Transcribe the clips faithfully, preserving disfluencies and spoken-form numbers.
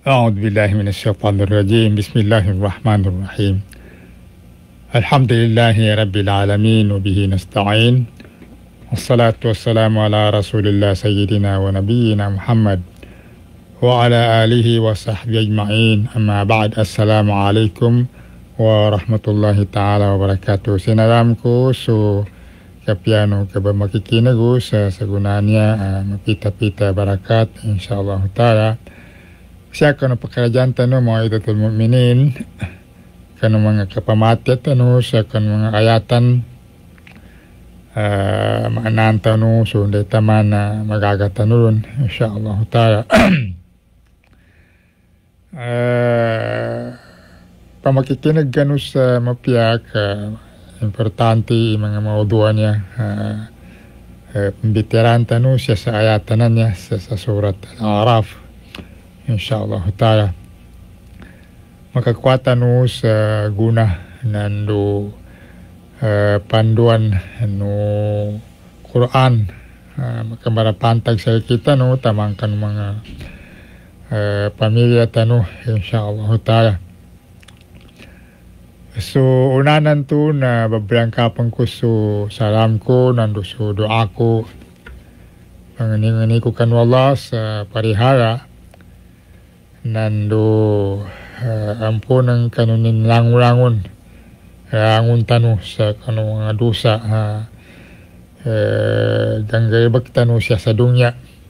أعوذ بالله من الشيطان الرجيم. بسم الله الرحمن الرحيم. الحمد لله رب العالمين وبه نستعين، والصلاة والسلام على رسول الله سيدنا ونبينا محمد وعلى آله وصحبه أجمعين. أما بعد، السلام عليكم ورحمة الله تعالى وبركاته. Sinalam so kapiano ka ba makikinago sa saguna niya, uh, mapita-pita barakat insyaallah taala. Siya kano pakarajaan tano mga idatul mu'minin, kano mga kapamati tano, siya kano mga ayatan, uh, maanan tano, so hindi taman na uh, magagatanulun, insyaallah ta'ala. uh, Pamakikinag kano sa mapiyak, uh, importante mga mauduan niya, uh, uh, pembitiran tano siya sa ayatanan niya sa, sa surat Al-Araf. Insyaallah ta'ala makakuatan no sa guna nando uh, panduan no Quran, uh, makamarapantag sa kita no tamangkan mga uh, pamilya tano insyaallah ta'ala. So unanan to na babrangkapan ko so salam ko nando so doa ko pangani ko kanwa Allah sa parihara nando uh, ampunang kanunin langulangon langun tanu sa kanu nga dosa uh, uh, ganggayabag tanu siya sa dunya,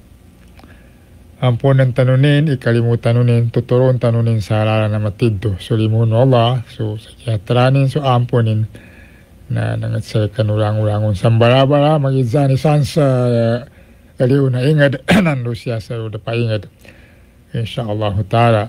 ampunan tanunin ikalimutan tanunin tuturon tanunin sa alala na matiddo sulimun Allah so sa tranin so ampunin na nangat sa kanu langulangon sambarabara magizani sansa uh, aliw na ingad nando siya sa uda paingad insyaallah ta'ala.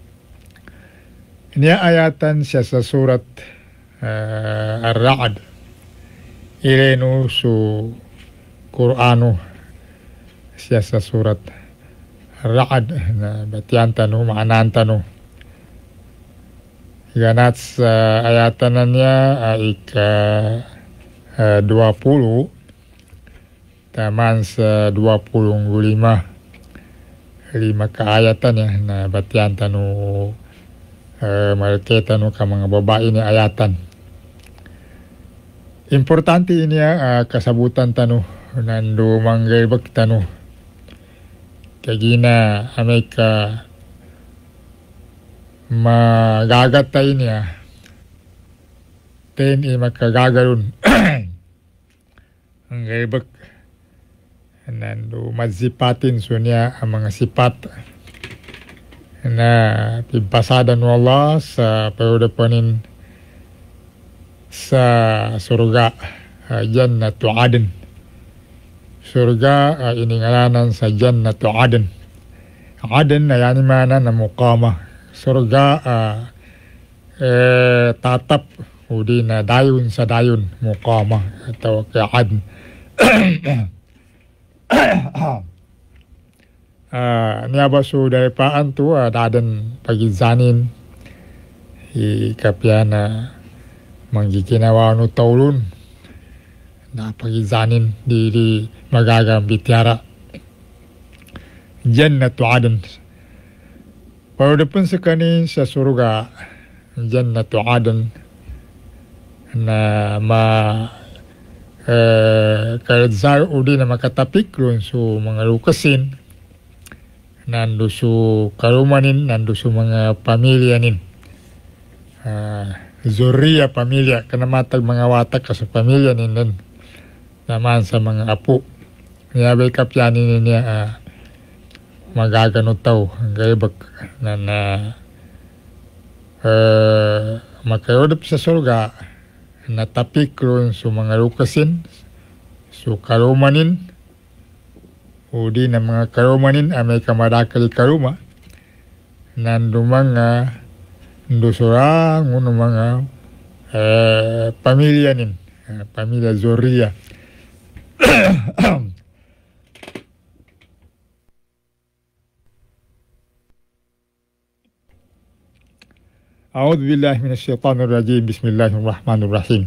Ini ayatan siya sa surat uh, Ar-Ra'd. Ilenu su Qur'anu siya sa surat Ar-Ra'd na batian tanu, maanan tanu. Ganat sa ayatan niya ay ika uh, dua puluh taman sa dua puluh lima lima kaayatan ya na batian tanu uh, malke tanu ka mga babae ni ayatan. Importante ini uh, kasabutan tanu nando manggaybag tanu kagina Amerika magagatay niya ten i makagagalun ang gaybag nando mazipatin so niya ang mga sipat na pimpasadan mo Allah sa pagdapanin sa surga, uh, Jannatu Aden. Surga uh, iningalanan sa Jannatu Aden. Aden na yan mana na mukama. Surga uh, eh, tatap o di na dayon sa dayon mukama atau kaya Aden. Uh, niaba so dari paan tu uh, dadan pagizanin i kapiana manggikinawa no taulun na pagizanin di, di magagang bitiara Jannatu Aden. Pagdapan sa kanin sa surga Jannatu Aden na ma Uh, kaladzar udi na makatapik ron so mga lukasin nando so karumanin nando so mga pamilya nin uh, zuriya pamilya kanamatag mga watak ka sa pamilya nin nun naman sa mga apo niyabay kapyanin niya uh, magaganutaw ang gaibag na na uh, makayodap sa surga natapik ron so mga lukasin so karumanin o di na mga karumanin ay may kamadakali karuma nando mga ndosorang uno mga eh, pamilya nin eh, pamilya zuriya. أعوذ بالله من الشيطان الرجيم. بسم الله الرحمن الرحيم.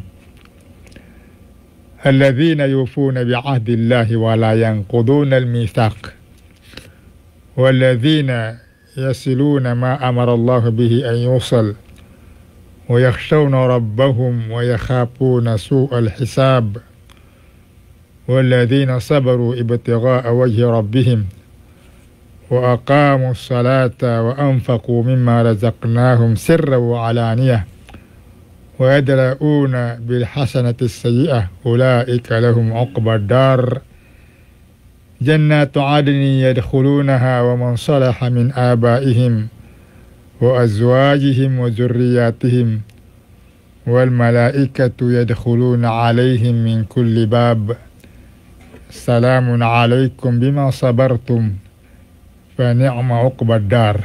الذين يوفون بعهد الله ولا ينقضون الميثاق والذين يصلون ما أمر الله به أن يوصل ويخشون ربهم ويخافون سوء الحساب والذين صبروا ابتغاء وجه ربهم وأقاموا الصلاة وأنفقوا مما رزقناهم سرا وعلانية ويدرؤون بالحسنة السيئة أولئك لهم عقبى الدار جنات عدن يدخلونها ومن صلح من آبائهم وأزواجهم وذرياتهم والملائكة يدخلون عليهم من كل باب سلام عليكم بما صبرتم فنعم عقبى الدار.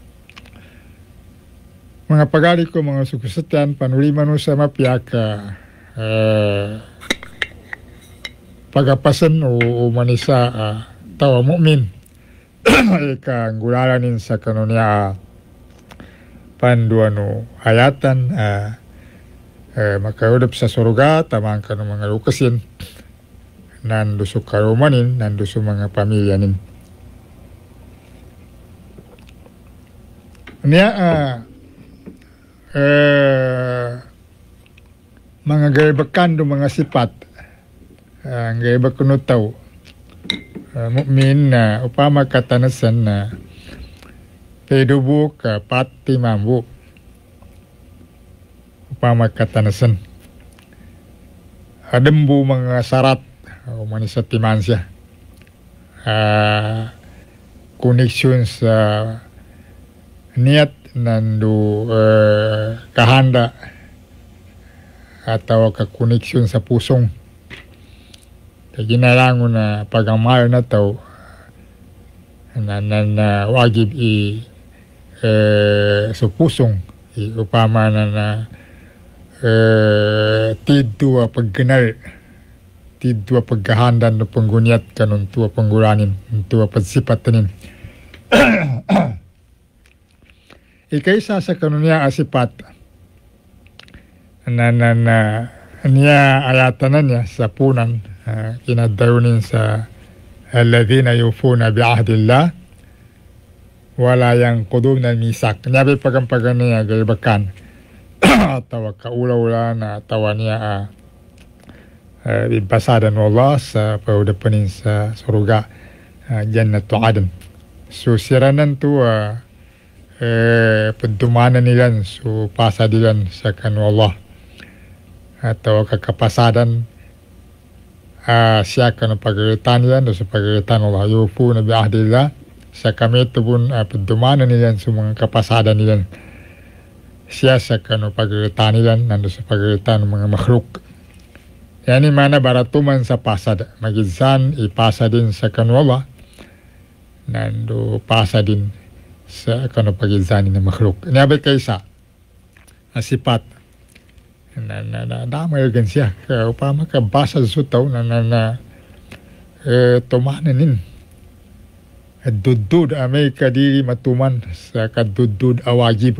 Mga pagari ko, mga sukusatan, panuliman mo sa mapiyaka uh, pagapasan o, o manisa uh, tawa mu'min ika gulalanin sa kanunya panduano ayatan uh, uh, makaudap sa suruga tamang kanu mga lukasin nando sa karumanin nando sa mga pamilya nin niya uh, Uh, mga gaybakan do mga sipat ang uh, gaybak kuno taw uh, mu'min na uh, upama katanasan na uh, pedubu ka pati mambu upama katanasan adembu mga syarat o uh, manisa timansya uh, koneksyon sa niat nandu uh, kahanda atau kakoneksyon sa pusong kaya ginalangon na pag-amal na tao na, na, na wajib i uh, sa pusong i upama na na uh, tidwa pagganal tidwa pagkahandan no panggunyat kanun tuwa panggulanin tuwa pagsipatanin ikaysa sa kanunya asipat na na na niya ayatanan niya sa punan uh, kinadawnin sa alladhina yufuna bi'ahdillah wala yanquduna al-misak niya by pagampagan niya gaybakan tawa kaula-ula na tawa niya uh, uh, bibasadan Allah sa paudapanin sa suruga uh, jannatu adan so siranan tu uh, eh, pentumanan nilan su pasadilan sa kanu Allah atau kakapasadan uh, siya kanu pagalitan nilan sa pagalitan Allah yufu na bi'ahdillah sa kami ito pun uh, pentumanan nilan su mga kapasadan nilan siya sa kanu pagalitan nilan nando sa pagalitan mga makhluk yani mana baratuman sa pasad magizan ipasadin sa kanu Allah nando pasadin sa kano pagizani ng makhluk. Niyabay kayo sa sipat na na na damay gan siya ka upama ka basa sa sutaw na na na eh, tumanin dudud amay kadiri matuman sa kadudud awajib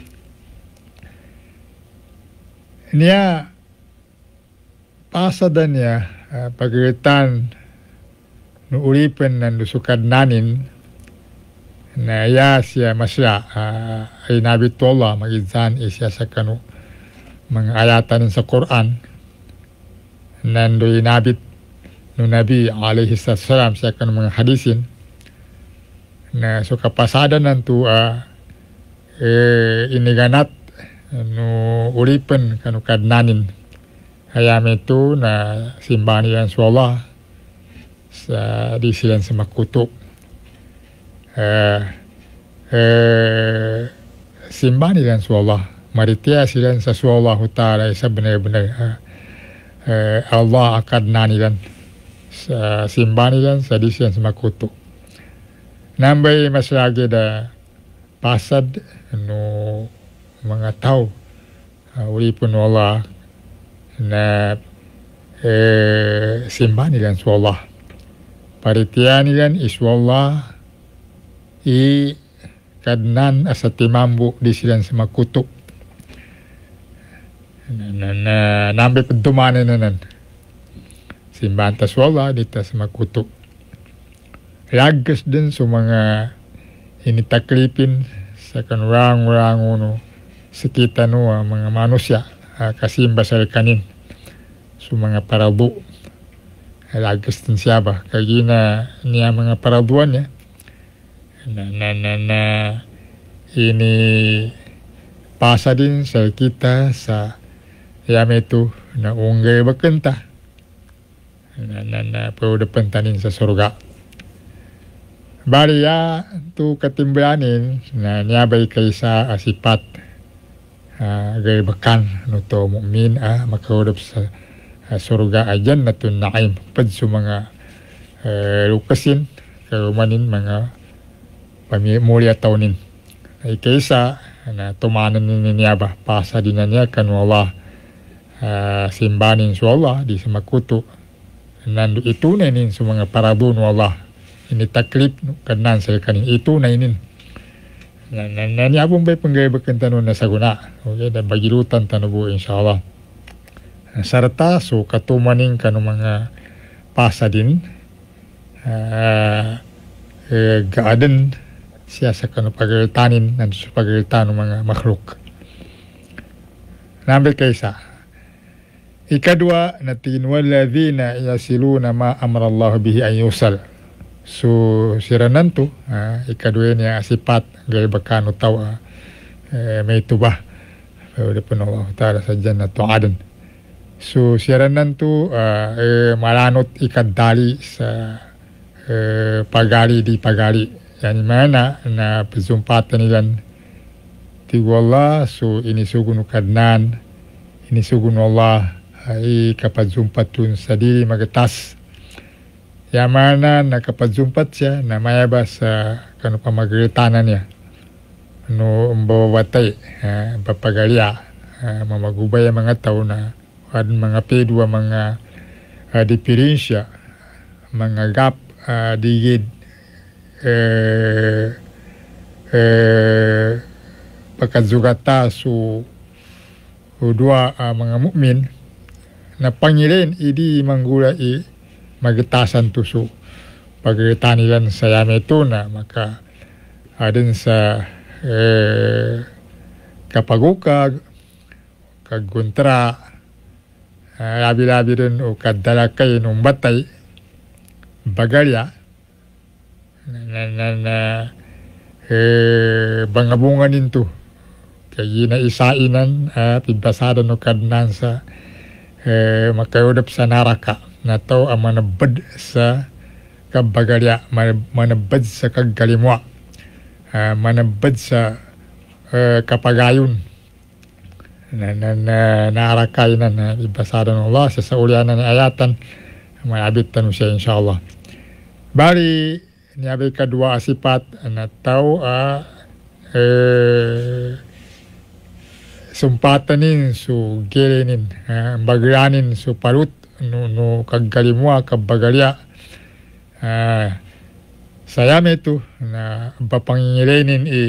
niya pasada niya uh, pagritan no uripen ng sukad nanin na ya siya masya uh, ay nabit Allah magizan isya sa kanu mga ayatan sa Quran nando inabit no Nabi alaihi salam siya kanu mga hadisin na so kapasadan nantu uh, eh, iniganat no uripen kanu kadnanin hayam itu na simbani yan sa Allah sa di silan sa makuto Uh, uh, simba nilan sa Allah maritia silan sa Allah Ta'ala sa benar-benar uh, uh, Allah akan nanilan sa simba nilan sa disilan sa makuto nambay mas lagi da pasad no mga tao uh, ulipon Allah na uh, simba nilan sa Allah paritia nilan iswa Allah i kadnan asa timambu di silan sa makuto na na na nambe pentumanan nanan simbahan tas wala dita sa makuto lagas din sa mga ini taklipin sa kanurang-urang uno sekita no uh, mga manusia uh, kasimba sa kanin so mga paradu lagas din siya ba kagina niya mga paraduan niya na na na, na ini pasa din sa kita sa yame itu na unggay bakenta na na na pero depantanin sa surga bari ya tu katimbranin na niyabay kay sa asipat uh, gay bakan no to mu'min ah makaudap sa uh, surga ajan na to naim pad sa mga uh, lukasin karumanin mga pamilya taunin ay kaysa na tumanan ni niyaba pasa din na niya kanu Allah uh, simbanin su Allah di sa makuto nando itu na inin sa mga parabon Allah ini taklip kanan sa kanin itu na inin na na, na niyabong bay panggaybakan tanong na saguna okay na bagilutan tanubo inshallah sarata so katumaning kanu mga pasa din uh, uh, gaadan siya sa kano pagagitanin nandun sa pagagitan ng mga makhluk. Number kaysa. Ikadwa na tinwaladhina yasiluna ma amarallahu bihi an yusal. So siranan to, uh, ikadwa niya sipat gaya bakano tao uh, eh, may tubah. Pwede po na Allah ta'ala sa dyan na tuadan. So siranan to uh, eh, malanot ikadali sa eh, pagali di pagali. Yani mana na pezumpatan nilan tiwala so ini sugun kadnan ini sugun Allah ai kapazumpatun sadiri magatas ya mana na kapazumpat siya na mayaba sa kanu pamagiritanan niya no mbawatay uh, papagalya uh, mamagubay mga tao na ad mga pedwa mga uh, diferensya mga gap uh, digid eh eh pagkazugata su dua uh, mga mukmin na pangirin idi manggula i magitasan tu su pagitanilan sa yame ito na maka adin sa eh kapagukag kaguntra uh, labi-labi rin o kadalakay nung batay bagalya na na na, na eh bangabungan nito kaya na isainan at uh, ibasadan no kadnan sa eh makayodap sa naraka na to ang manabad sa kabagalya manabad sa kagalimwa uh, manabad sa uh, kapagayon na na na narakay na na ibasadan ng Allah sa saulianan ng ayatan malabit tanong siya inshallah bari niabay kadua asipat na tao a eh, sumpatanin su gelenin uh, bagranin su parut no, no kagalimwa kabagalya uh, sayame tu na papangilenin i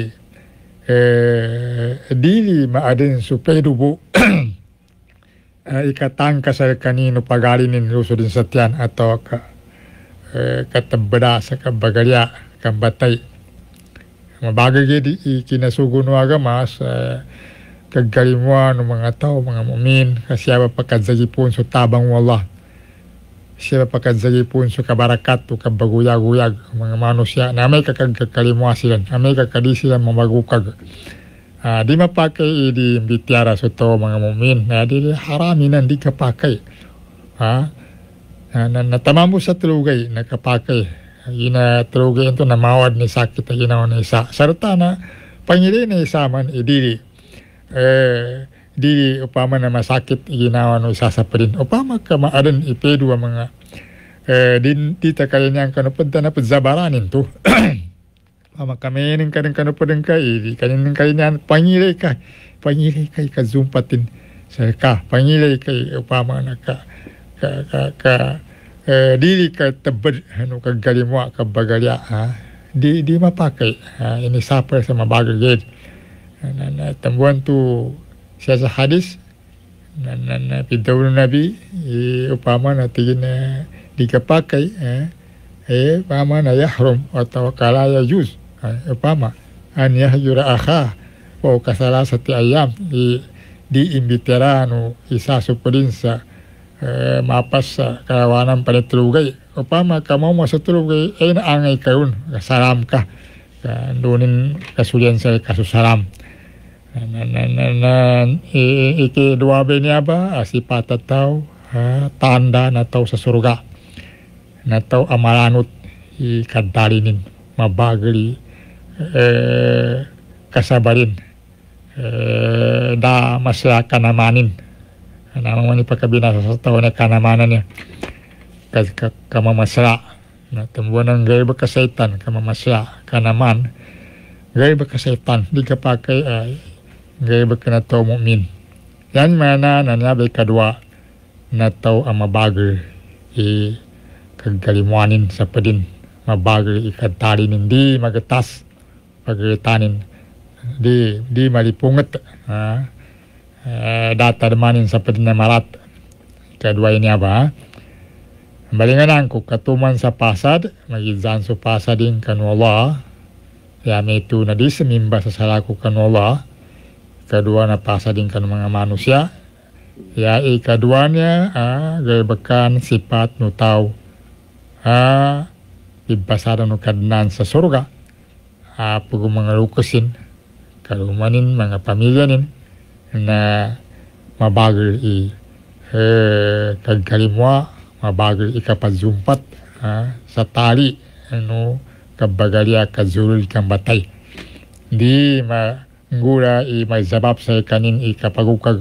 eh, dili maadin su pedubo uh, ikatang kasal kanino pagalinin luso din sa tiyan atau ka katabada sa kabagalya kambatay mabagay di kinasugun ng agama sa kagalimwa ng mga tao mga mumin kasi siya pagkadzagipon sa tabang wallah siya pagkadzagipon sa kabarakat o kabaguyag-uyag mga manusya na may kakagkalimwa sila na may kakadi sila mamagukag uh, di mapakay di bitiara sa to mga mumin na di haramin na di kapakay ha na, na natamamo sa tulugay nakapakay ina tulugay ito na mawad ni sakit na ginawa na isa sarta na pangili na isa man idili eh dili upama na masakit ginawa no isa sa padin upama ka maadan ipedu mga eh din tita kaya niyang kanupunta na padzabaranin to pama kami ning kanang kanupunta ka idi kanin kaya niyan pangili ka pangili kay kazumpatin sa ka pangili kay upama na ka ka ka, ka eh, dili ka tabad ano kagalimwa kabagalya ha di di mapakai ha, ini sapa sa mabagay na, na tambuan tu siya sa hadis na na, na pintaw ng nabi eh, upama na tigin na di ka pakai eh, eh upama na yahrum atau kalaya juz Ay, upama an yahjura akha o kasalasati ayam di diimbitira no isa supudin sa eh, mapas sa karawanan panitrugay upama kamo mo sa trugay ay naangay karon salam ka kanunin kasulian sa kasusalam na na na, na iki dua niya ba sipat ataw ha, tanda na taw sa surga na taw amalanot ikadalinin mabagali eh, kasabarin eh, da masya kanamanin naman ni pagkabinasa sa tao na kanamanan niya kamamasya na tumbuhan ng gaya ba kasaitan kamamasya kanaman gaya ba kasaitan di ka pa kay ay gaya ba ka na tao mu'min yan mana na nabay kadwa na tao ang mabagal i kagalimuanin sa padin mabagal ikadtalinin di magatas pagkitanin di di malipungat ha Uh, data demanin sa marat kedua ini apa balingan ko katuman sa pasad magizan sa pasadin kanu Allah ya metu na di semimba sa salaku kanu Allah kedua na pasadin kanu mga manusia ya i keduanya ah gaya bekan sifat nu tau ah ibasaran nu kadnan sa surga ah pugu mga lukusin kalumanin mga pamilya nin na mabagal i eh, kagkalimwa mabagal ikapazumpat ha, sa tali ano kabagalya kazulul kang batay di manggura i may zabab sa kanin ikapagukag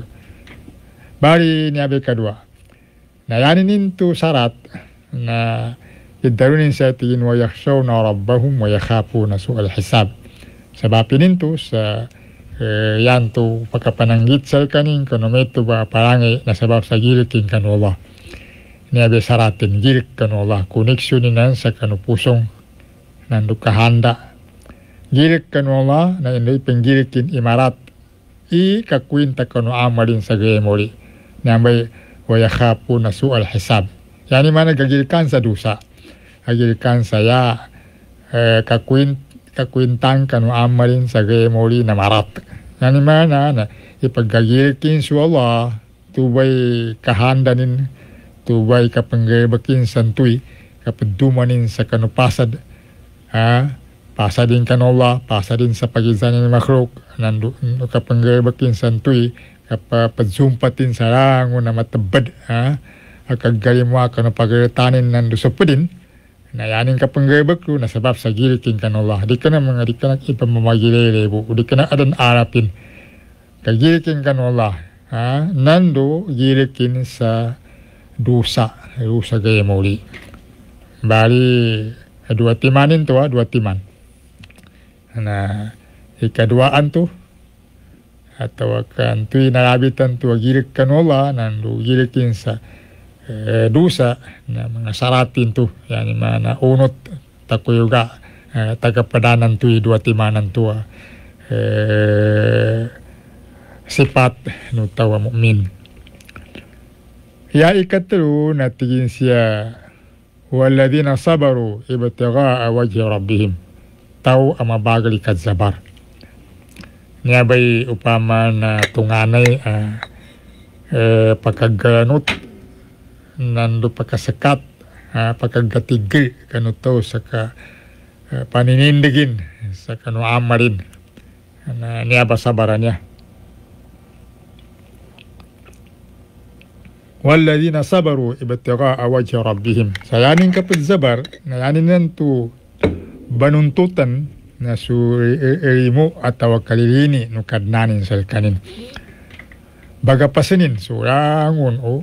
bari niyabi kadwa na yanin to sarat na idarunin sa tingin wa yakhshaw na rabbahum wa yakhafu na su'al hisab sabapinin to sa Eh, yan to pagkapananggit sa kanin kano meto ba parangi na sabab sa gilikin kano Allah niyabe saratin gilik kano Allah koneksyon ninan sa kano pusong nando kahanda gilik kano Allah na inday penggilikin imarat i kakwinta kano amalin sa gayemori niyambay wayakhapu na su'al hisab yani mana gagilikan sa dusa gagilikan sa ya eh, kakwinta kakwintang kanu amalin sa gayemori na marat. Yani mana na ipagagilikin su Allah tubay kahandanin tubay kapanggabakin santuy kapadumanin sa kanu pasad ha pasadin kanu Allah pasadin sa pagizan ni makhluk nandu kapanggabakin santuy kapapadsumpatin sa rango na matabad ha akagalimwa kanu pagaritanin nandu supudin na yanin ka panggabak ko na sabab sa gilikin ka Allah di ka na mga di ka na ipamamagilele po di ka na adan arapin kagilikin ka Allah ha nando gilikin sa dusa dusa gaya muli bali dua timanin to ha dua timan na ikaduaan to atau kan tuy narabitan to gilik ka Allah nando gilikin sa Eh, dusa na mga saratin to yani mana unot takuyuga eh, tagapadanan to dua timanan to eh, sipat no tawa mu'min ya ikatru natigin siya walladhina sabaru ibtigha'a wajhi rabbihim tau amabagali kadzabar niya bay upama na tunganay uh, eh, pagkagalanot nando pagkasakat uh, pagkagatigil kanu to sa ka uh, paninindigin sa kanu amarin na niya basabaran niya walladhina sabaru ibtigha'a wajhi rabbihim sayanin kapag zabar na yanin nanto banuntutan na su irimu ataw kalilini no kadnanin sa kanin baga pasanin surangon o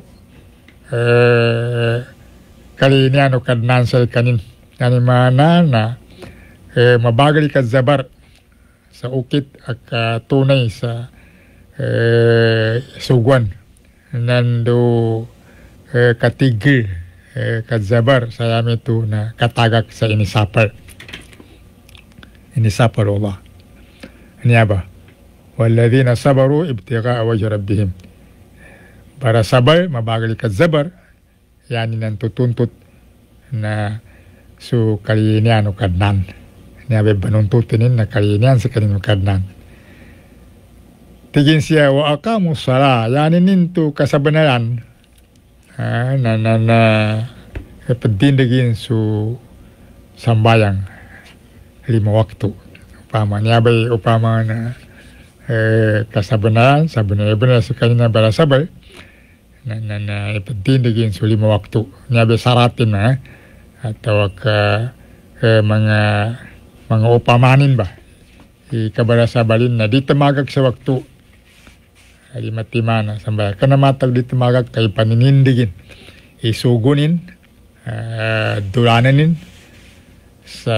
eh kalinian o kadnan sa kanin yani mana na eh, mabagal ka zabar sa ukit at uh, tunay sa eh, sugwan nando eh, katigil eh, kadzabar sa yamin ito na katagak sa inisapar inisapar Allah niya ba walladhina sabaru ibtigha'a wajhi rabbihim para sabar mabagal kadzabar yani nang tutuntut na su kalinian o kadnan Niya banuntutin na kalinian sa kanin kadnan. Tigin siya wa akamu sala yanin nintu kasabenaran ha, na na na pedindagin su sambayang lima waktu. Upama niya bay upama na eh, kasabenaran sabenaran benar sa kanina barasabay na na na pedindagin su lima waktu. Niya bay saratin na atau ke eh, mga mga upamanin ba ikabarasabalin na di temagag sa waktu ay matimana sambal kana matag di temagag kay paninindigin isugunin uh, dulananin sa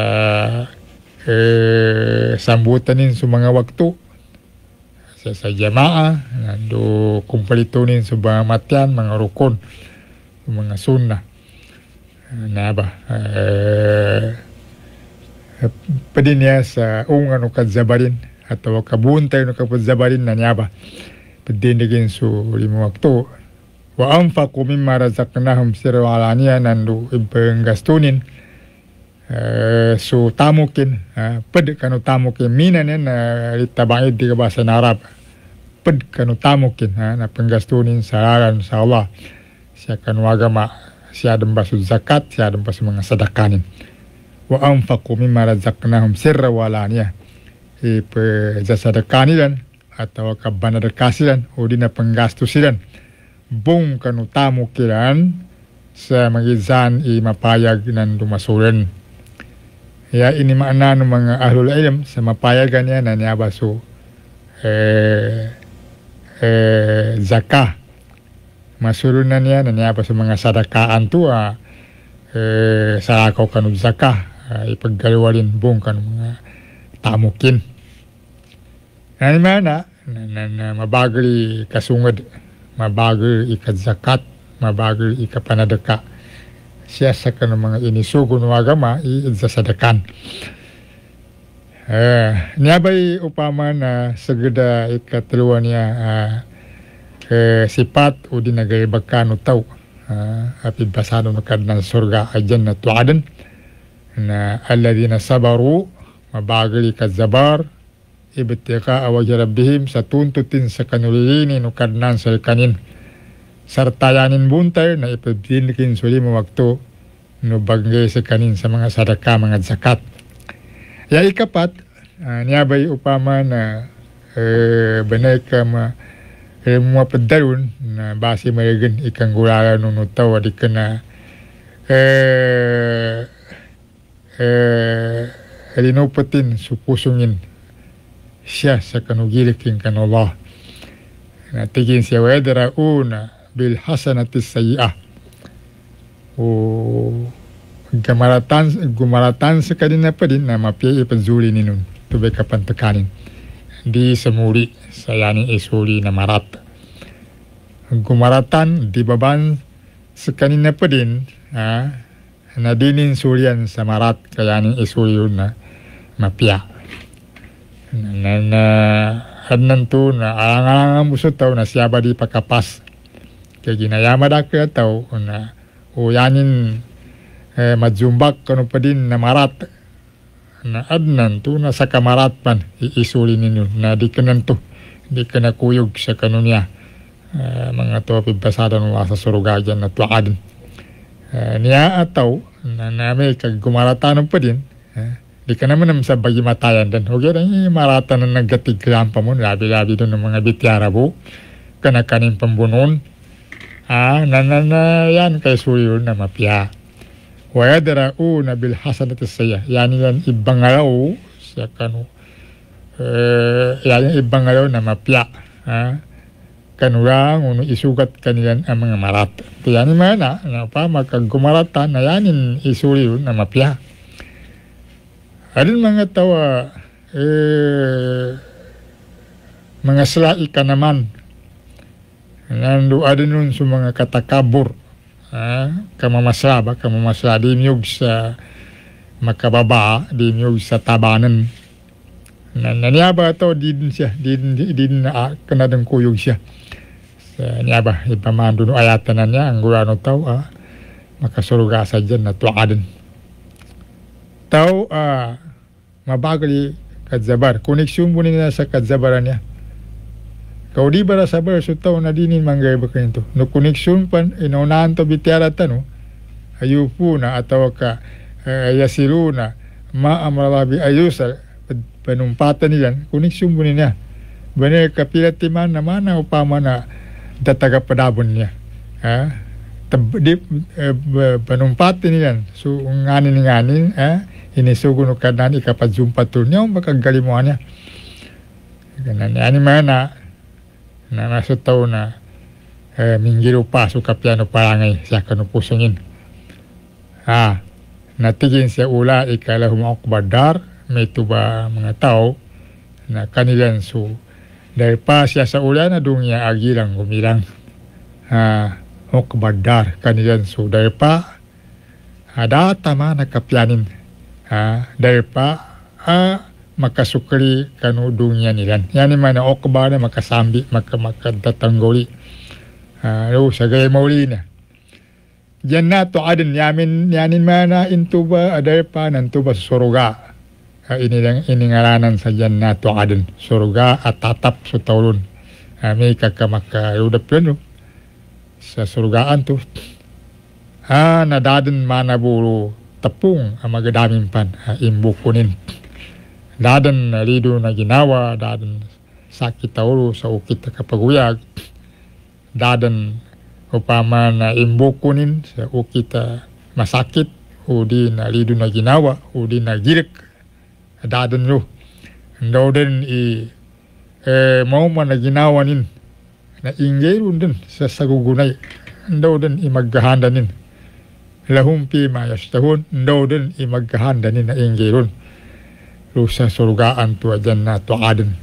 eh, sambutanin sa mga waktu sa, sa jamaa nando kumpalitunin sa mga matyan mga rukun mga sunnah na ba uh, pwede niya sa ungan o kadzabarin atau kabuntay no kapudzabarin na niya ba pwede naging su lima waktu wa anfaqu mimma razaqnahum sirwalaniya nandu ibang gastunin uh, su tamukin uh, pwede kanu tamukin minanin na uh, itabangid di bahasa Arab pwede kanu tamukin uh, na penggastunin sa aran sa Allah siya kanu agama siya dembasu zakat siya dembasu mga sadakanin wa anfaqu mimma razaqnahum sirra walaniya ipe zasadakanilan atau kabanadakasilan o di na penggastusilan bung kanu tamu kiran sa magizan i mapayag nan dumasuran ya ini makna ng mga ahlul ilm sa mapayagan yan na niyabaso eh, eh, zakah masurunan niya na niyabaso mga sadakaan tu ah, eh, sarakaw kanu zakah ah, ipaggalawalin bung kanu mga tamukin na mana na, na, na mabagal kasungad mabagal ikazakat mabagal ikapanadaka siya sa kanu mga inisugo ng agama i-sadakan uh, niyabay upama na sagada ikatluwa niya uh, uh, sipat o dinagaybakan o tao uh, apid basado na kadnan surga ajan na tuadan na alladhina sabaru mabagal ikazabar ibtiqa wajh rabbihim sa tuntutin sa kanulilini no kadnan sa kanin sarta yanin buntay na ipabdinkin suli mo waktu no bagay sa kanin sa mga sadaka mga zakat ya ikapat uh, niyabay upama na uh, banay ka ma eh, mga padarun na base mayagan ikang gulala no nutaw adik ka na eh eh alinupatin supusungin siya sa kanugiliking kanullah na tigin siya wadrauna bil hasanati sayyi'ah o gamaratan gumaratan sa kanina pa din na mapiyay ipanzuli ni nun tubay kapantakanin di samuri sa yaning isuli na marat gumaratan di baban sa kanina pa din ha, na dinin surian sa marat kaya yaning isuli yun na mapiya na na hadnan to na alang-alang muso tao na siya ba di pakapas kaya ginayama da kaya tao na o yanin eh, madzumbak kano pa din na marat na adnan to na sa kamarat pan iisuli ninyo na di ka to di ka na kuyog sa kanunya uh, mga to pibasada ng sa surugagyan na tuadin uh, niya ataw na namin kag gumaratan pa din uh, di ka naman naman sa bagi matayan din. Okay, rin marata na nagatigram pa mo. Labi-labi doon ng mga bityara po. Kanakanin pambunon. Ah, na na na yan kay suyo na mapya. Wayadara u na bilhasan at saya. Yan yan ibang araw sa kanu. Eh, yan ibang araw na mapya. Ah, kanurang uno isugat kanilan ang mga marat. Yan yung mga na, na pa magkagumarata na yanin isuyo na mapya. Adin mga tawa eh, mga slai ka naman nando adin nun sa mga katakabur ah, kamamasla ba kamamasla di niyog sa makababa di niyog sa tabanan na nanyaba to din siya din din na kanadang kuyog siya sa niyaba ipamando no ayatan na niya ang gurano tao ah, makasuruga sa dyan na tuadan tao ah, mabagali kadzabar. Koneksyon po nila sa kadzabaran niya. Kau di bara sabar sutaw na dinin manggay ba kayo ito. No koneksyon pan, inaunahan to bitiaratan no. Ayupo na ataw ka uh, yasiru na maamalabi ayusa panumpatan nilan. Koneksyon po nila. Banay kapilatiman naman na upama na dataga padabon niya. Ha? Tab, di, uh, panumpatan nilan. So, nganin-nganin, ha? Inisugo no kanan ikapadzumpat to niya, makagalimuhan niya. Ganyan, ani mana na nasa tao na uh, minggiro pa so kapiano parangay siya kanupusungin. Ha, natigin siya ula ikalahum akbadar, may tuba mga tao na kanilan so dahil pa siya sa ula na doon niya agilang gumilang. Ha, akbadar kanilan so dahil pa ada tama na kapianin. Ha, dahil pa ah, makasukri kanudong niya nilan. Yan naman na okba na makasambi, maka, makadatanggoli. Uh, sa gaya mauli na. Diyan na to adin yamin, yanin mana intuba adar pa nantuba suruga. Uh, inilang iningaranan sa diyan na to adin. Suruga at tatap sa taulun. Uh, may kakamakayudap yun. No? Sa surugaan to. Ah, nadadin manaburo tapong ang magadamin pan. Uh, imbukunin. Dadan na lido na ginawa, dadan sakit taulo sa ukit na kapaguyag, dadan upama na imbukunin sa ukit na masakit, o di na lido na ginawa, o di na girik, dadan ro. Ndaw din i eh, mau man na ginawa nin, na ingay din sa sagugunay, ndaw din i maghahanda nin. Lahumpi mayas tahon, ndaw din i maghahanda nin na ingay ron. Sa surugaan to dyan na to adin.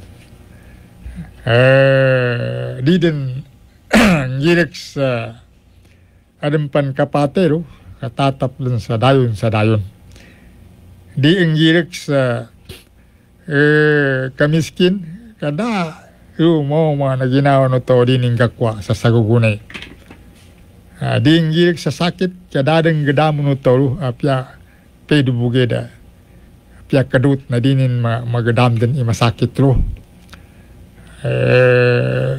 Eh, di din girik sa adampan kapatero, katatap din sa dayon sa dayon. Di ang girik sa eh, kamiskin, kada yung mo mga naginawa no to din ang kakwa sa sagugunay. Uh, di ang girik sa sakit, kada din gadamo no to, apya pedubugeda. Pia kadut na dinin ma magadam din imasakit ro. Eh,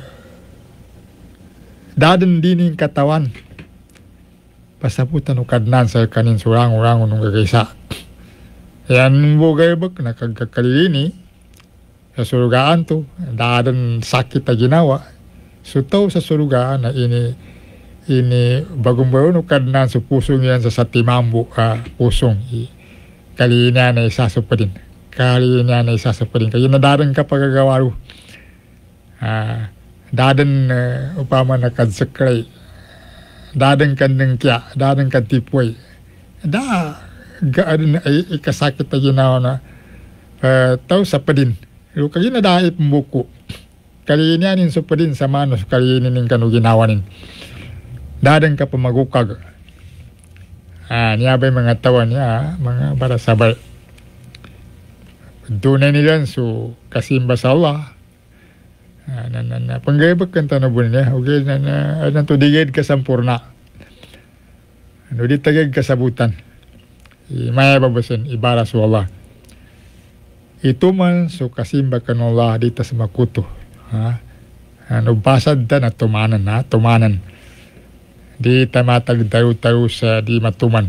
dadan dinin katawan. Pasaputan o kadnan sa kanin surang-urang nung gagaysa. Yan bugay bak nakagkakalini sa surugaan to. Dadan sakit na ginawa. Sutaw sa surugaan na ini ini bagong bayo no kadnan sa pusong yan sa satimambu uh, pusong. Kali niya na isaso pa din. Kali niya na isaso pa din. Kaya nadaran ka pagagawaro. Uh, dadan uh, upama na kadsakray. Dadan ka ng kya. Dadan ka tipoy. Da, gaan ay ikasakit na ginawa na uh, tao sa pa din. Pero kaya nadaip mbuko. Kali niya nin so pa din sa manos. Kali niya kanu ginawa nin. Dadan ka pa magukag. Ah, niya ba mga tawan niya, mga para sabay. Tunay nila, so, kasimba sa Allah. Ah, na, na, na, panggayabag kang tanabun niya, okay, na, na, na, tudigid ka sampurna. Ano, di tagag kasabutan. Maya babasin, ibara sa Allah. Ito man, so, kasimba ka ng Allah, dito sa makuto. Ha? Ano, basad na, tumanan, ha? Tumanan. Di tamatag tayo-tayo sa di matuman.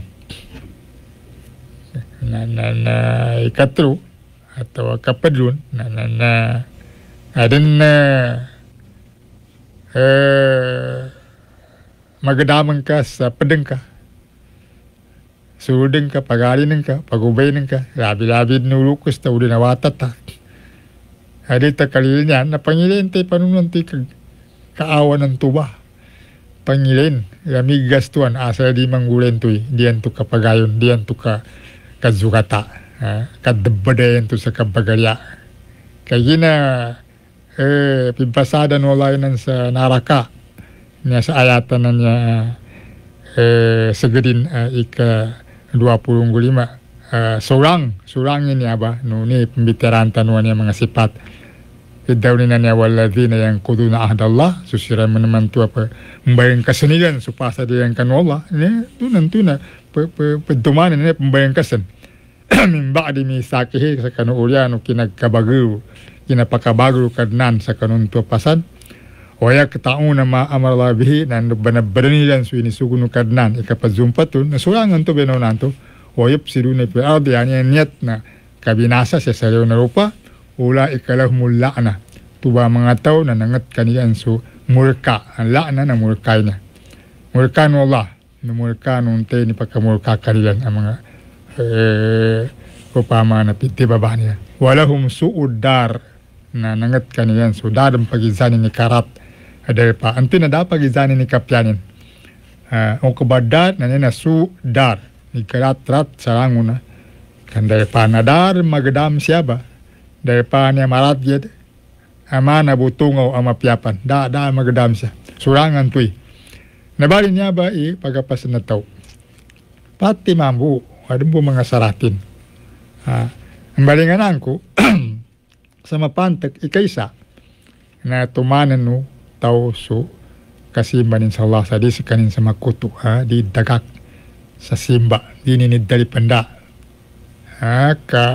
Na na na ikatro atau kapadlun na na na adin na eh magadaman ka sa padeng ka. Sudeng ka, pagalinin ka, pagubayin ka, labi-labi nulukos ta uli nawatat ta. Adita kalilin yan, napangilin tayo panununti kaawan ng tuba. Pangilin, kami gastuan asa di manggulen to diyan to kapagayon diyan to ka kazukata uh, kadabadayan to sa kabagalya kaya na eh pimpasada no layanan sa naraka niya sa ayatan na niya eh sagadin uh, ika dua puluh lima uh, surang surangin niya ba no ni pembiteran tanuan niya mga sipat daw ni niya waladhina yang kuduna ahdallah susira mo naman to apa membayang kasanilan supasa dia yang kanu Allah ne tunan tuna pedumanan ne pembayang kasan min ba'di misakihi sa kanuulyan o kinagkabagu kinapakabagu kadnan sa kanunto pasan o yak tauna ma amara bihi nan banabanilan su ini sugunu kadnan ikapazumpatun nasurangan to benonan to o yupsiduna fi ardi yani niyat na kabinasa sa sariw na rupa ula ikalahumul la'na tuba mga tao na nangat kaniyan su murka ang la'na na murkay na murka no Allah na murka nung tayo ni pagkamurka kaniyan ang mga eh, upama na pitibaba niya walahum su'udar na nangat kaniyan su dadang pagizanin ni karat adal pa anti na da pagizanin ni kapyanin uh, o kabadat na nina su'dar ni karat rat saranguna kan dari pa nadar magdam siya ba dari pa niya marat yet ama na butungaw ama piyapan da da magdam siya surangan tuy nabali niya ba i pagapas na tao pati mambu ada po mga saratin ha ang balinganan ko sa mapantak ikaysa na tumanan no tao so kasimbanin sa Allah sa di kanin sa makuto ha di dagak sa simba di ninidali panda ha ka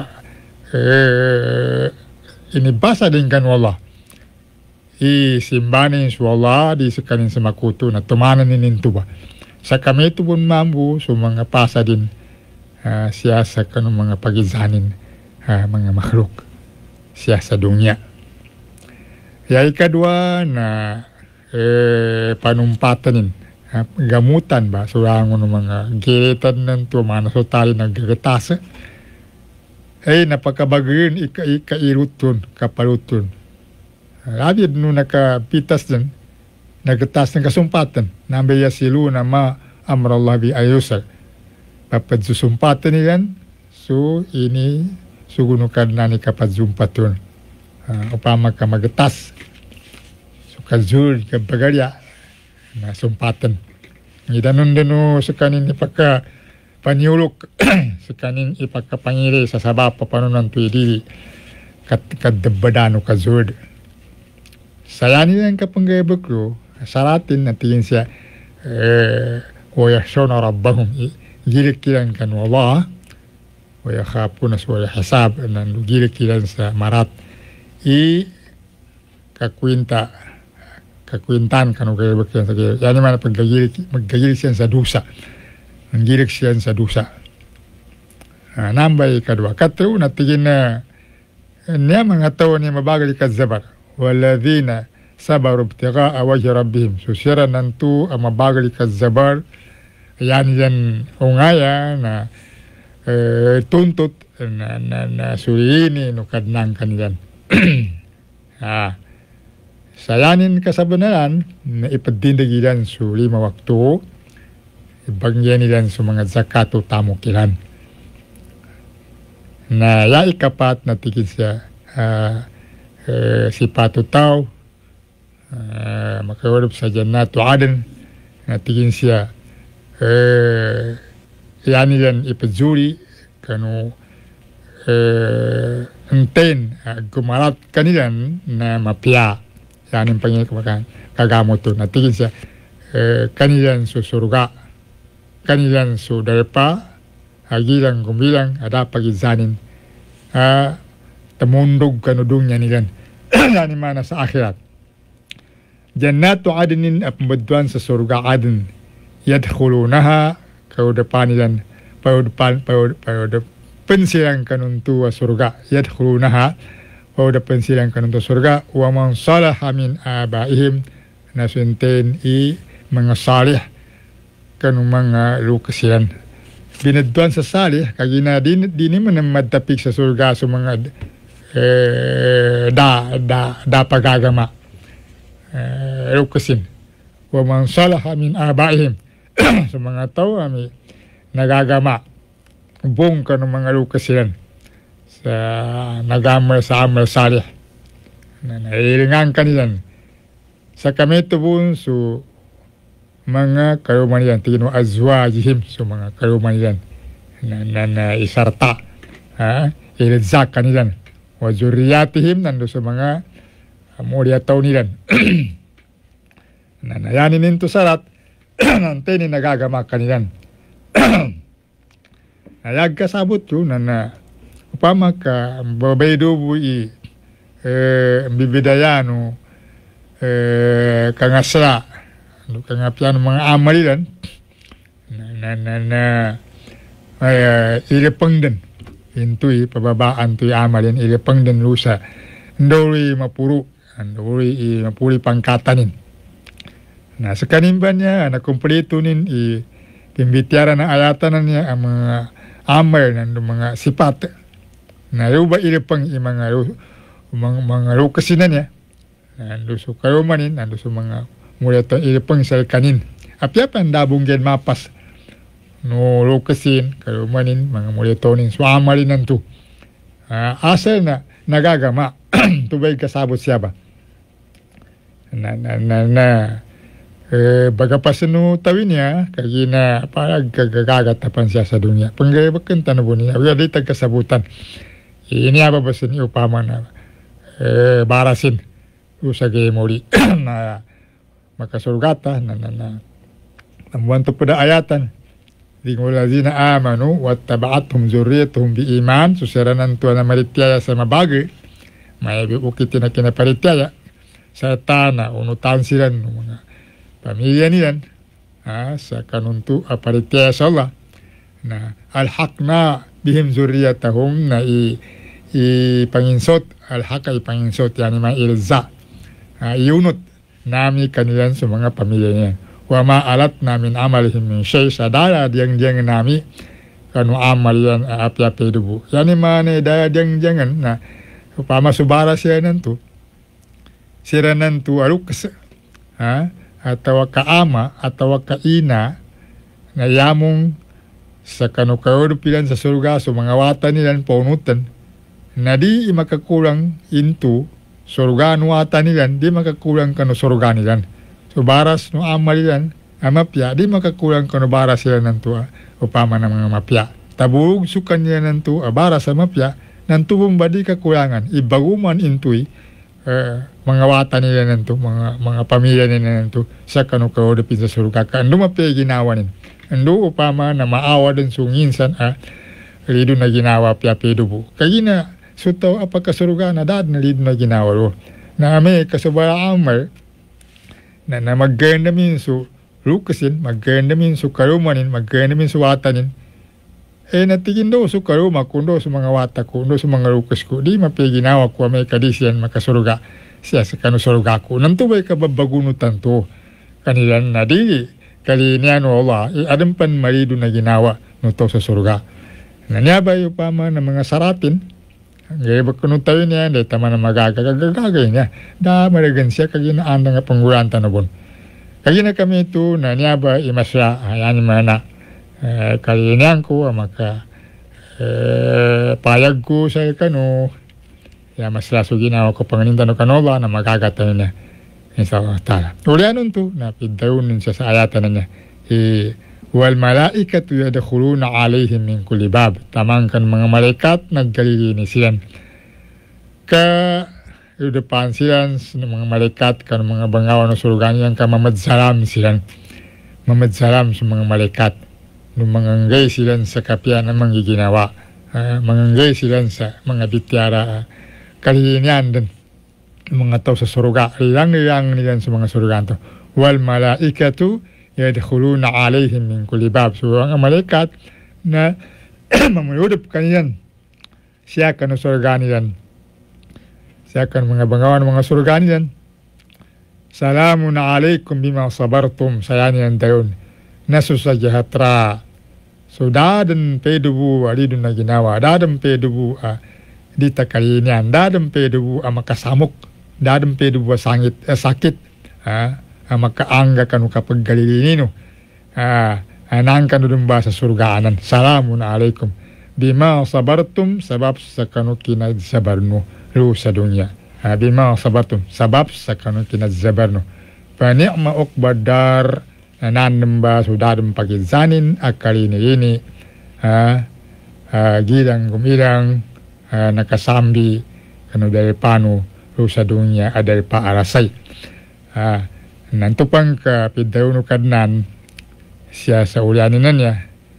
eh, inibasa din kan Allah i simbanin sa Allah di kanin sa makuto na tumanan nininto ba sa kami ito pun mambu so mga pasa din uh, siya sa kanong mga pagizanin uh, mga makhluk siya sa dunya ya ikadua na eh, panumpatanin uh, gamutan ba surangon ng mga gilitan ng to mga nasutali ng gagatasa ay napakabagayon ika ikairutun kapalutun labi uh, nung nakapitas din nagatas ng kasumpatan nambaya silu na ma amrallah bi ayusar papadsusumpatan niyan so ini sugunukan na ni kapadzumpatun uh, upama ka magatas so kazul kabagarya na sumpatan ngidanon deno sa kanin ipaka panyulok sa kanin ipakapangiri sa sabab papanunan tuidi kat kadbadano kazul sayani yang kapanggayabakro saratin na tingin siya eh, wa yakhshawna rabbahum gilikilan kan Allah wa yakhafuna su'al hisab nan gilikilan sa marat i kakwinta kakwintan kan kaya bakyan sa kaya yani mana paggagilik maggagilik siya sa dusa manggilik siya sa dusa ah, nambay kadua katro na tingin na niya mga tao ni mabagal kazabar waladhina sabaru ibtigha'a wajhi rabbihim so sira nantu ama bagali kazabar yan yan ungaya na eh, tuntut na, na, na surini no kadnang kanilan ah sayanin kasabanan na ipadindagilan su lima waktu ibangyan nilan su mga zakato tamukilan na ya ikapat na tigid siya uh, eh, sipat tao Uh, makawalap sa jannatu adan na tingin siya eh, yan yan ipadzuri kano eh, anten uh, gumarat kanilan na mapya yan yung pangyakamakahan kagamot to na tingin siya eh, kanilan su surga kanilan su darpa agilang gumilang ada pagizanin uh, tamundog kanudong yan nilan yan mana sa akhirat jannatu adnin apmbaduan sa surga adn yadkhulunaha kaudapan nilan paudapan paudapan pensilang kanuntu surga yadkhulunaha paudapan silang kanuntu surga wa man salaha min abaihim nasunten i mga salih kanung mga lukasian binaduan sa salih kagina din din man madtapik sa surga sa mga eh, da da da pagagama Uh, lukasin wa man salaha min abaihim sa mga tao ami nagagama bung ka ng mga lukasilan sa nagamar sa amal salih na nailingan kanilan sa kami tubun su mga karumanilan tigino azwajihim su mga karumanilan na, na, na isarta ha ilizak kanilan wa zurriyatihim nando sa mga Amuria tao nilan. Nanayanin ninto sarat, nante ni nagagama kanilan. Ayag kasabot yun na na upama ka babay dubo i eh, bibidaya no eh, kangasla no kangapian mga amalilan na na na, na ay uh, ilipang din intoy pababaan to'y amalin ilipang din lusa ndori mapuro ndori mapuri pangkatanin na sa kanimban niya na kumpleto nin i timbitiara na ayatan niya ang mga amal ng mga sipat na ruba ilipang i mga mga, mga lukasinan niya nando so karumanin nando so mga mula to ilipang sa kanin apya pandabong gen mapas no lukasin karumanin mga mulitonin so amalin nanto uh, asal na nagagama tubay kasabot siya ba na na na, na eh, bagapasan tawin niya kaya na parang gagagatapan siya sa dunia panggayabakan tanabo niya wala di tagkasabutan ini apa basin ni upama na eh, barasin usagay muli na makasurgata na na na namuan to pada ayatan Dingul lazina amanu wattaba'athum zurriyyatuhum biiman susaranan tuan marityaya sa mabagi may biukitin na kinaparityaya sa tana unutan sila ng mga pamilya niyan ha, sa kanuntu aparityaya sa Allah na alhaqna bihim zurriyyatahum na i, i panginsot alhaq ay panginsot yani may ilza ha, iunot nami kanilan sa mga pamilya niyan wa ma'alat namin amalihim min shay sa daya diyang-diyang nami kanu amal yan api-api dubu yani mana daya diyang-diyangan na upama subara siya nanto sira nanto alukas ha atau kaama atau kaina na yamong sa kanu kaudupilan sa surga so mga wata nilan paunutan na di makakulang into surga no wata nilan di makakulang kanu surga nilan so baras no amal yan amapya di makakulang kanu baras sila nanto uh, upama ng mga mapya tabug sukan niya nanto uh, baras sa mapya nanto bumba di kakulangan ibaguman intoy uh, mga wata nila nanto mga mga pamilya nila nanto sa kanu kaudapin sa surga ka ando mapya ginawa nin ando upama na maawa din sunginsan uh, lido na ginawa pya pedubo kaya na sutaw apakasuruga na dad na lido na ginawa ro na ame kasubara amal na na mag-ganda min so lukasin, mag-ganda min so karumanin, mag-ganda min so watanin. Eh natigin daw so karuma, kundo so mga wata ko, kundo so mga lukas ko, di mapiginawa ko may kadisiyan makasuruga siya sa kanusuruga ko. Nantubay ka babagunutan to kanilan na di, kalinian o Allah, eh adampan marido na ginawa no to sa suruga. Nanyabay yung pama ng mga saratin, gaya ba kung tayo niya, dahil tama na magagagagagagay niya. Da maragan siya, kaya na anda nga panguranta na bon. Kaya na kami ito, na niya ba imasya, ayan yung mga na, eh, kalinian ko, maka, eh, payag ko sa kano, ya masya so ginawa ko panganintan o kanola, na magagatay niya. Isa ko, tala. Ulianon to, na pidawunin siya sa ayatan na niya. Eh, wal malaikatu yadkhuluna alaihim min kulli bab tamang kan mga malaikat nagkalilinis silan ka depan silan mga malaikat kan mga bangawan ng surga yang ka mamadsalam silan mamadsalam sa mga malaikat nung manganggay silan sa kapyan ng mga ginawa uh, manganggay silan sa mga bityara uh, kalinian din mga tao sa surga ilang-ilang nilan sa mga surga to wal malaikatu yadkhuluna alaihim min kulli bab so ang malaikat na mamuyudop kaniyan siya kan surga niyan siya kan mga bangawan mga surga niyan salamun alaikum bima sabartum sayani yan dayon nasusajahatra so dadan pedubu alidun na ginawa dadan pedubu uh, di takalinian dadan pedubu uh, makasamok dadan pedubu uh, sangit uh, sakit ha uh, ang makaangga kanu kapag galilinino ah, anang kanu dumba sa surgaanan salamun alaikum bima sabartum sabab sa kanu kinadzabarno ru sa dunya ah, bima sabartum sabab sa kanu kinadzabarno pa ni'ma uqbadar nanamba sudadum pagidzanin akalini ini ah, ah, gilang gumilang ah, nakasambi kanu dari panu ru sa dunya adal pa arasay ah, nanto pang ka pidaw no kadnan siya sa ulyanin na niya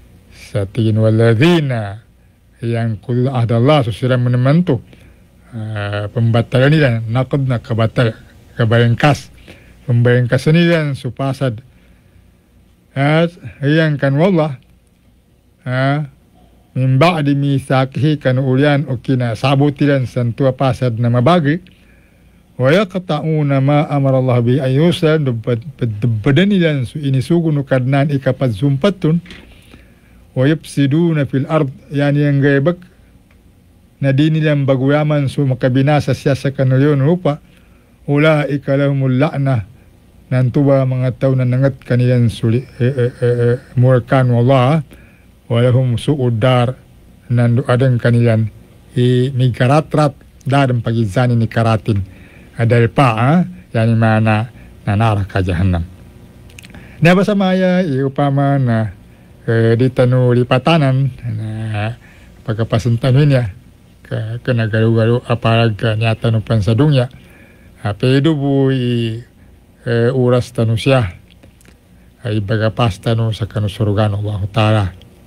sa tingin waladhina yang kul ahdallah susira menemantu uh, pembatalan nila nakod na kabatal kabayangkas pembayangkas nila supasad at yang kan wallah uh, min ba'di mithaqihi kan ulian o kinasabutilan santua pasad na mabagi wa yaqta'una ma amara Allah bi ayusan badan nila su inisugo no kadnan ikapat zumpatun wa yufsiduna fil ard yani yang gaibak na di nilang baguyaman so makabinasa siya sa kanulyon rupa ulaika lahumul la'na nantuba mga tao na nangat kanilang suli eh, eh, eh, murkan wallah walahum suudar nandu adang kanilang i migaratrat dalam pagizani ni karatin adal pa ha? Yani mana nanara ka jahannam na basamaya iupama na eh, di tanu lipatanan na pagkapasantanin niya ka kanagaru-garu aparag nyata no pansadungya apedo bu i eh, uras tanu siya ay bagapas tanu sa kanusurugan Allah Ta'ala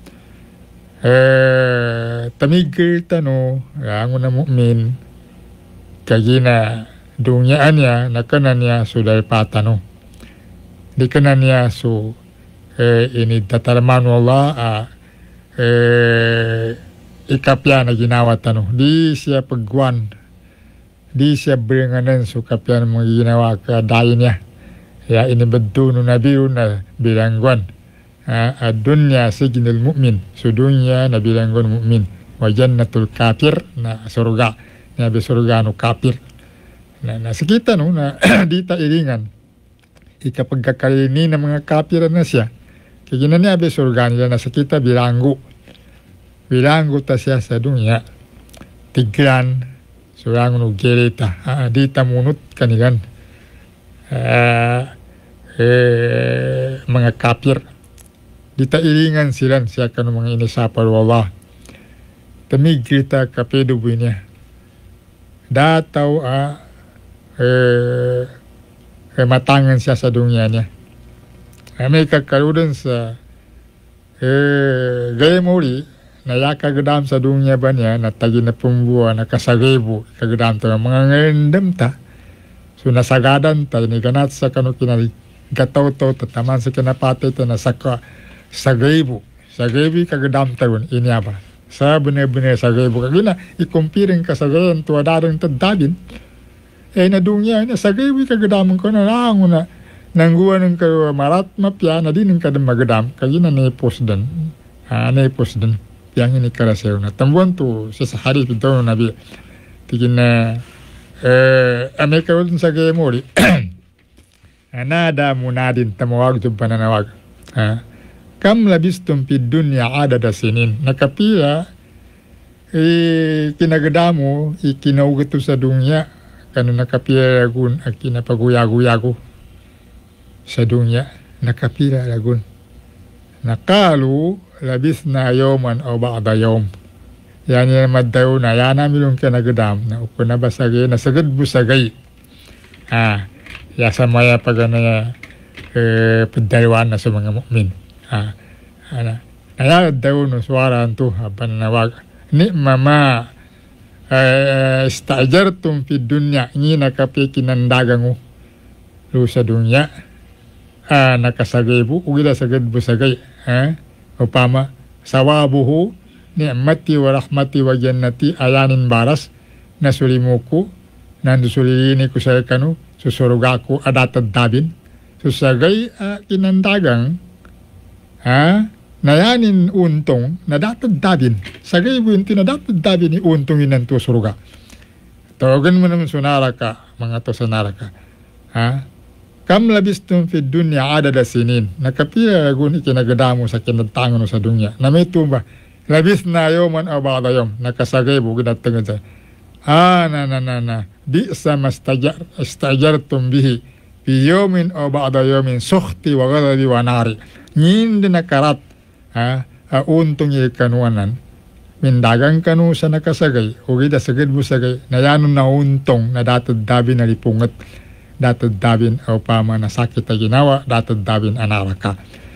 eh, tamigil tanu ang una mu'min kagina dunyaan niya nakanan niya sudah patano di kanan niya su eh, ini datarman Allah ah, eh, ikapya na ginawa tano di siya pagwan di siya beringanan su kapya na mga ginawa kadayin niya ya ini bedu no nabiyo na bilangguan ah, dunya sijinul mu'min su dunya na bilangguan mu'min wa jannatul kafir na surga na surga no kafir na nasikita no na di ta iringan ikapagkakalini ng mga kafir na siya kaya niya be surga nila nasakita bilanggo bilanggo ta siya sa dunya tigran surang no gereta ah, di ta munot kanilan ah, eh, mga kafir di ta iringan sila siya kano mga inisapal wallah tamigita kapedo bu niya dataw ah, eh, eh, matangan siya sa dunya niya ay may kakarudan sa eh, gaya muli na yakagdam sa dunya ba niya na tagi na pumbuwa na kasagebo kagdam to mga ngayandam ta so nasagadan ta ni ganat sa kano kinali gataw to taman sa kinapate ta na saka sagebo sagebo kagdam ta yun inya ba sa bune-bune sagebo kagina ikumpiring kasagayan to adarang tadabin eh na dunya na sagebo kagdam ko na lang na nangguan ng kayo marat mapya na din ng kadang magadam kagina nepos dan ah nepos dan yang ini karasayo na tambuan to sa sahari pinto na nabi tigin na eh Amerika wala sa gaya mori anada munadin tamawag to pananawag ah kam labistum fid dunya adada sinin nakapila eh kinagadamo ikinaugato sa dunya kanu nakapila lagun akina paguyaguyago sa dunya nakapila lagun nakalu labis na yoman o ba'da yom yan yan madaw na yan namin yung kinagadam na upo na basagay na sagad busagay ah yasa maya pag na eh, padalwan na sa mga mu'min ah ana naya daw no suara anto haban nawag ni mama eh, istajartum fi dunya ini nakapi kinandagang lu sa dunya ah nakasagay bu ugila sagad busagay ah upama sawabuhu ni'mati wa rahmati wa jannati ayanin baras nasulimuku nandusulini ko sa kanu susurugaku adatad dabin susagay uh, kinandagang ha nayanin untong nadatad dabin sagay bunti nadatad dabin ni untong inanto suruga tawagan mo naman sunara ka mga to sunara ka ha kam labistum fi dunya adada sinin nakapila lagun ikinagdamo sa kinatangon sa dunya na may tumba labis na yoman o ba'da yom nakasagay bugid at tengad sa ah na na na na di sa mastajar istajartum bihi fi yomin o ba'da yomin sukhti wa ghadabi wa nari hindi nakarat ha uh, untong ikanuanan mindagang kanu sa nakasagay ugid asagad busagay nayanon na untong na datad dabi na lipungat datad dabin o pama na sakit na ginawa, datad dabin anaraka.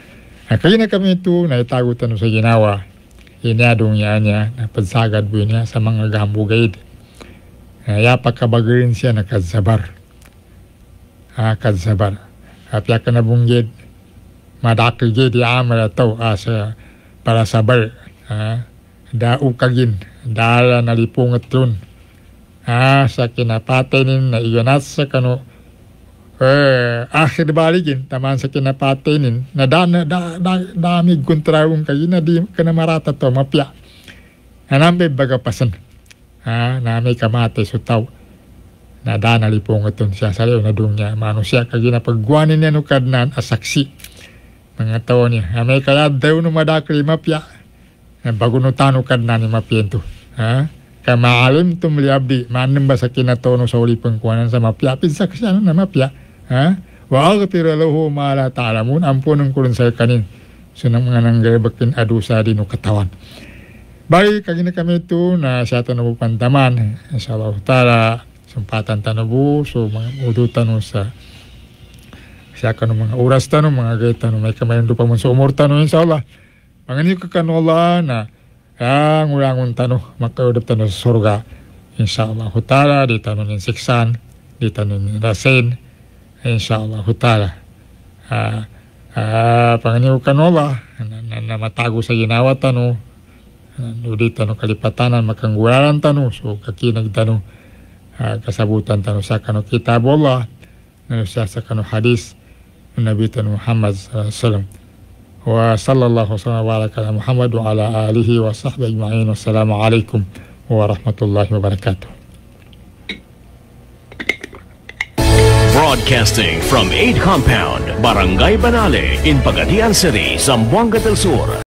Uh, kaya na kami ito na itago tanong sa ginawa. Inadong niya niya na pagsagad po niya sa mga gambugayid. Uh, yapa kabagarin siya na kadsabar. Uh, kadsabar. Kapya ka na bunggid. Madakigid yaman ito asa para sabar. Uh, daukagin. Dala nalipungat yun. Ah, sa kinapatainin na iganat sa kano eh, akhir baligin taman sa kinapatainin na da, na, da, da, damig kontrawong kayo na di ka na marata to mapya anambe bagapasan ah, na may kamate sutaw na da nalipong itong siya saliw na doon niya mano siya kayo na pagguanin niya nukadnan asaksi mga tao niya ah, may kaya daw no madakri mapya bago no tano kadnan ni mapya ito ah kamaalim tumli abdi manim ba sa kinatono sa uli pangkuanan sa mapya pinsaksyan na mapya ha wa agtira lahu ma la ta'lamun ampunan ko rin sa kanin sunang mga nanggabakin adusa din o katawan bali kagina kami ito na siya tanabu pantaman insyaallah ta'ala sumpatan tanabu so mga udutan sa siya kanu mga oras tanong mga gaytan may kamayan do pa man sa umor tanong insyaallah mangani ka kanola na ang ulangon tanong, makaudap tanong sa surga. InsyaAllah ta'ala, di tanong ng siksan, di tanong ng rasin. InsyaAllah ta'ala. Uh, uh, Panganiw kanola, na, na, na matago sa ginawa tanong, uh, di tanong kalipatanan, makanggularan tanong, so kakinag tanong, uh, kasabutan tanong sa kano kitabullah, na siya sa kano hadis, Nabi tanong Muhammad sallallahu alaihi wasallam. وصلى الله وسلم وبارك على محمد وعلى آله وصحبه أجمعين والسلام عليكم ورحمة الله وبركاته. Broadcasting from eight Compound, Barangay Banale in Pagadian City, Zamboanga del Sur.